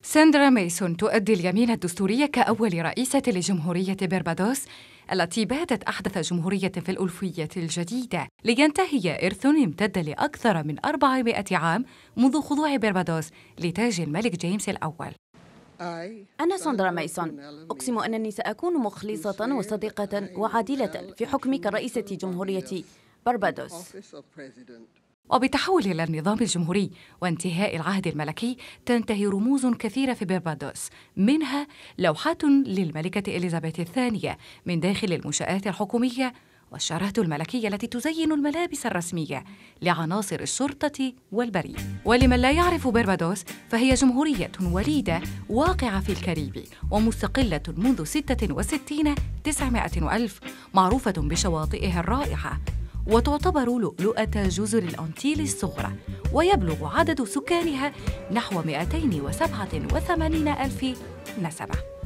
ساندرا ميسون تؤدي اليمين الدستوري كأول رئيسة لجمهورية بربادوس التي باتت أحدث جمهورية في الألوفية الجديدة، لينتهي إرث امتد لأكثر من 400 عام منذ خضوع بربادوس لتاج الملك جيمس الأول. أنا ساندرا ميسون، أقسم أنني سأكون مخلصة وصديقة وعادلة في حكمي كرئيسة جمهورية بربادوس. وبالتحول إلى النظام الجمهوري وانتهاء العهد الملكي تنتهي رموز كثيرة في بربادوس، منها لوحات للملكة إليزابيث الثانية من داخل المنشآت الحكومية، والشارات الملكية التي تزين الملابس الرسمية لعناصر الشرطة والبريد. ولمن لا يعرف بربادوس فهي جمهورية وليدة واقعة في الكاريبي ومستقلة منذ 900 معروفة بشواطئها الرائعة، وتعتبر لؤلؤة جزر الأنتيل الصغرى، ويبلغ عدد سكانها نحو 287,000 نسمة.